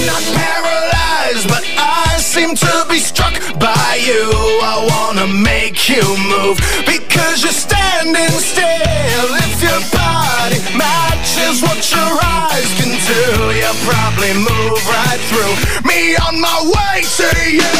not paralyzed, but I seem to be struck by you. I wanna make you move because you're standing still. If your body matches what your eyes can do, you'll probably move right through me on my way to you.